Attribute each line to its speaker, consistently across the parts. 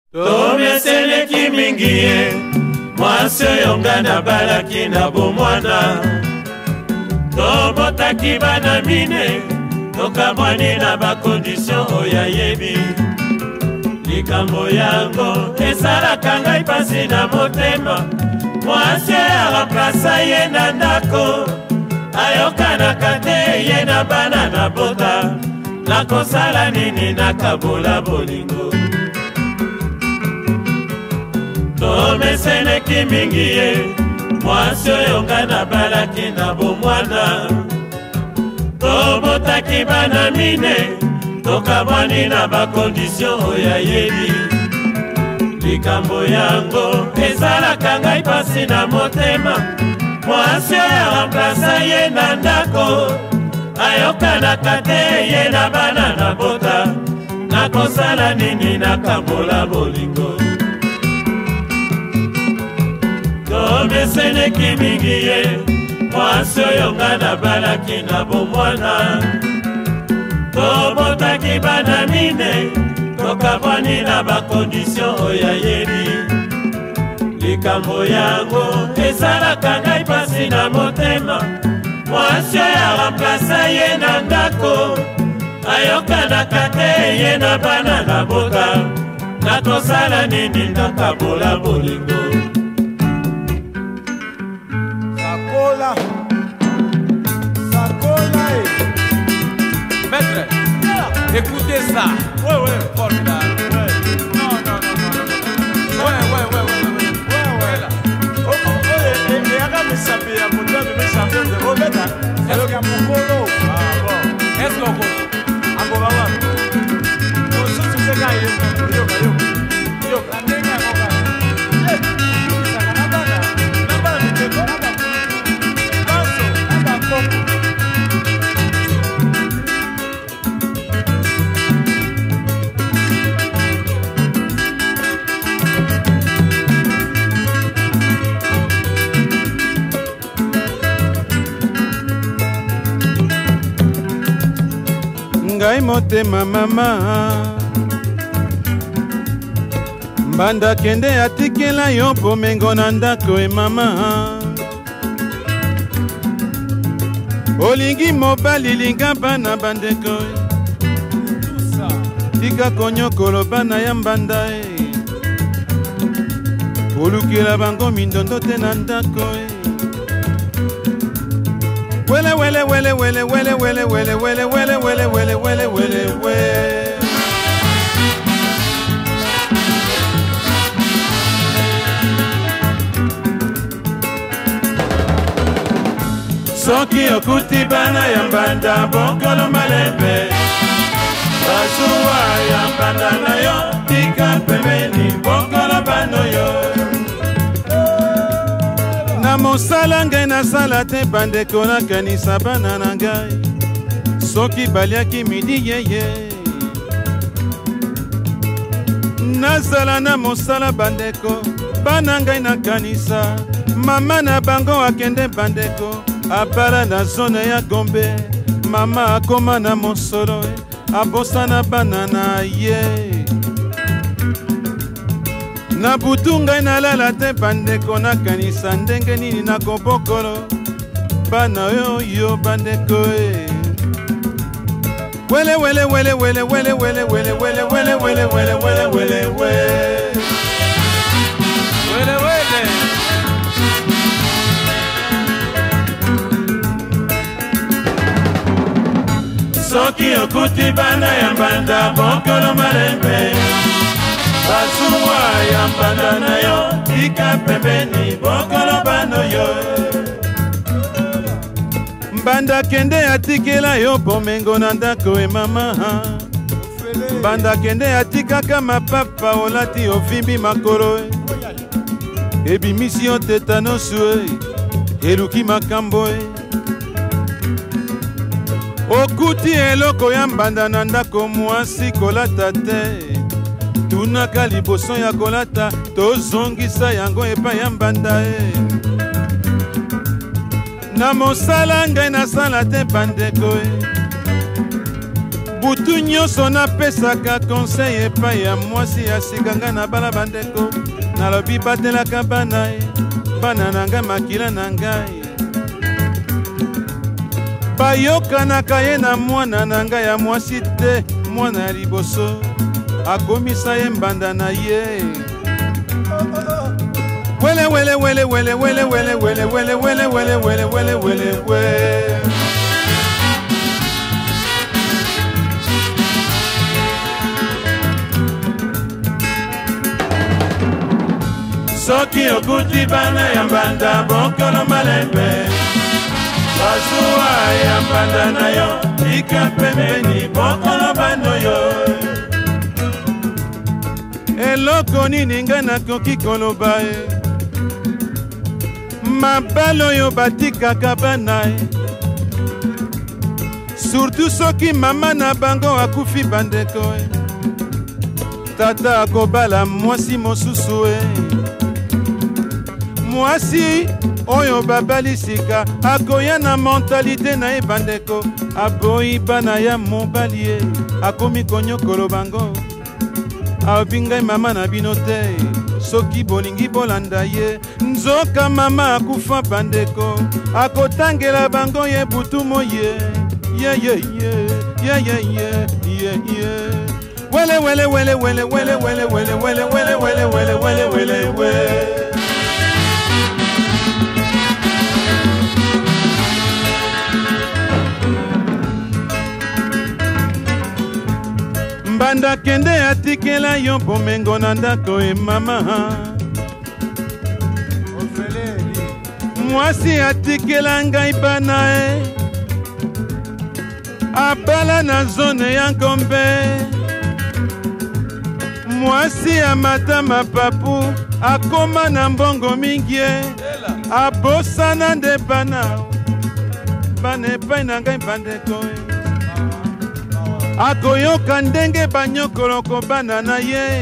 Speaker 1: Tomeseleki mingi ye mwasi oyo nga nabalaki na bomwana tobotaki bana mine tokamwani na bakondisyon oyo ayebi likambo yango esalaka ngai pasi na motema mwasi aramplasa ye na ndako ayokanaka te ye na bana na bota nakosala nini nakabola bolingo tomeseleki mingi ye mwasi oyo nga nabalaki na bomwana tobotaki bana mine tokamwani na bakondisyon oyo ayebi likambo yango esalaka ngai pasi na motema mwasi oyo aramplasa ye na ndako ayokanaka te ye na bana na bota nakosala nini nakabola bolingo tomeseleki mingi ye mwasi oyo nga nabalaki na bomwana tobotaki bana mine tokamwani na bakondisyon oyo ayebi likambo yango esalaka ngai pasi na motema mwasi oyo aramplasa ye na ndako ayokanaka te ye na bana na bota nakosala nini nakabola bolingo
Speaker 2: Maître, écoutez ça. Ouais, formidable. Non. Ouais, là. Est-ce qu'on
Speaker 3: ngai motema mama mbanda kende atikela yo pomengo na ndako e mama olingi mobali linga bana bandeko tika konyokolo bana ya mbanda olukela bango mindondo te na ndako Wele soki okuti bana ya mbanda bokolo malembe bazuwa ya mbanda na yo tika pembeni bokolo bano yo na mosala ngai nasala te bandeko nakanisa bana na ngai soki baliaki midi yeye nazala na mosala bandeko bana ngai nakanisa mama na bango akende bandeko abala na zone ya Gombe mama akoma na mosolo abosana bana na ye na butu ngai nalala te bandeko nakanisa ndenge nini nakobokolo bana oyo bandeko soki okuti bana ya mbanda bokolo malembe bazuwa ya mbanda na yo tika pembeni bokolo bano yo mbanda kende atikela yo pomengo na ndako e mama mbanda kende atikaka mapapa olati ovimbi makolo ebimisi yo tetanosu eluki makambo okuti eloko ya mbanda na ndako mwasi kolata te tunaka liboso ya kolata tozongisa yango epai ya mbanda na mosala ngai nasala te bandeko butu nyonso napesaka conseil epai ya mwasi asikanga na bala bandeko nalobi batelaka bana ye bana na ngai makila na ngai bayokanaka ye na mwana na ngai ya mwasi te mwana ya liboso akomisa ye mbanda na ye wele wele wele wele wele wele wele wele wele wele wele wele wele wele soki okuti bana ya mbanda bokolo malembe bazuwa ya mbanda na yo tika pembeni bokolo bano yo eloko nini ngai nakoki koloba ye mabala oyo batikaka bana ye surtout soki mama na bango akufi bandeko ye tata akobala mwasi mosusu ye mwasi oyo babalisika akoya na mentalite na ye bandeko aboyi bana ya mobali ye akomi konyokolo bango alobi ngai mama na bino te soki bolingi bolanda ye nzoka mama akufa bandeko akotangela bango ye butu moye wele wele wele wele wele wele wele wele wele wele wele wele wele wele mbanda kende atikela yo bomengo na ndako e mama mwasi atikela ngai bana e abala na zone ya ngombe mwasi amata mapapu akoma na mbongo mingi e abosana nde bana bana epai na ngai bandeko e akoyoka ndenge banyokoloko bana na ye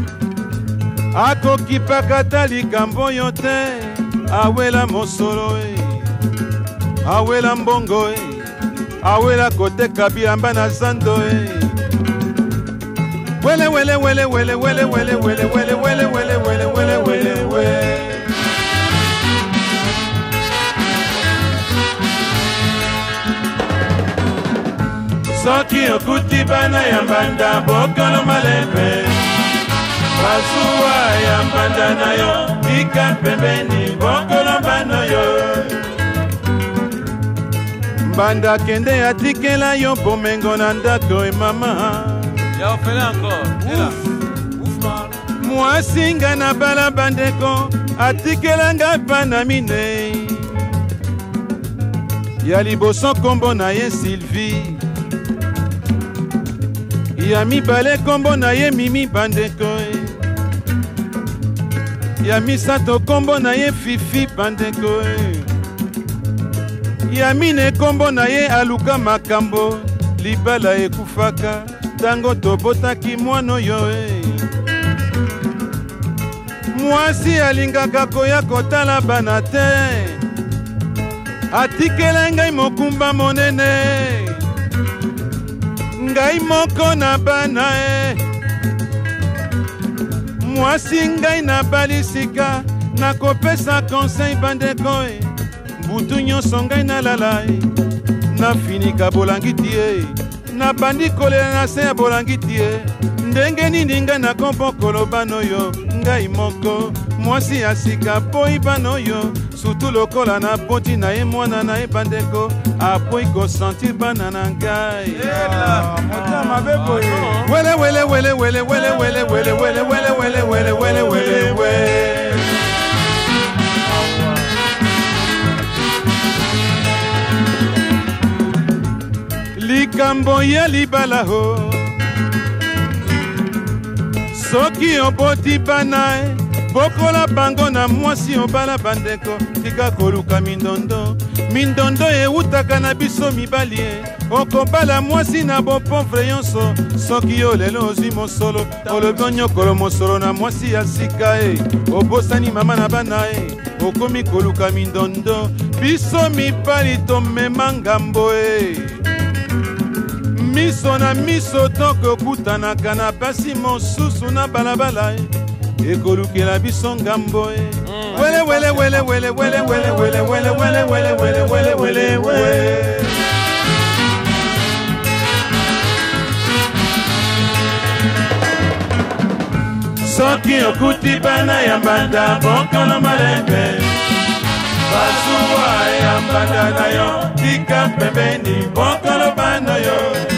Speaker 3: akokipaka ta likambo oyo te awela mosolo e awela mbongo e awela koteka bilamba na zando e wele wele wele wele wele wele wele wele wele wele wele wele wele wele soki okuti bana ya mbanda bokolo malembe bazuwa ya mbanda na yo tika pembeni bokolo bano yo mbanda kende atikela yo bomengo na ndako e mama mwasi nga na bala bandeko atikela nga bana minei ya liboso kombo na ye Sylvie ya mibale kombo na ye Mimi bandeko ya misato kombo na ye Fifi bandeko ya mine kombo na ye Aluka makambo libala ekufaka tango tobotaki mwana oyo mwasi alingaka koya kotala bana te atikela ngai mokumba monene ngai moko na bana mwasi ngai na balisika nakopesa conseil bandeko butu nyonso ngai nalala nafinika bolangiti nabandi kolela na se ya bolangiti ndenge nini ngai nakompo kolobana oyo ngai moko mwasi ya sika boyi bana oyo sutu lokola na boti na ye mwana na ye bandeko apoyi kosentir bana na ngai wele wele wele wele wele wele wele wele wele wele wele wele wele wele likambo ya libala ho soki oboti bana bokola bango na mwasi obala bandeko tika koluka mindondo mindondo eutaka na biso mibali okobala mwasi na bopovre yonso soki yo lelo ozwi mosolo olobi onyokolo mosolo na mwasi ya sika obosani mama na bana okomi koluka mindondo biso mibali tomema ngambo miso na miso tokokutanaka na pasi mosusu na balabala ekolukela biso ngambo wele wele wele wele wele wele wele wele wele wele wele wele wele. Soki okuti bana ya mbanda bokono malembe bazuwa ya mbanda na yo tika pembeni bokono bana yo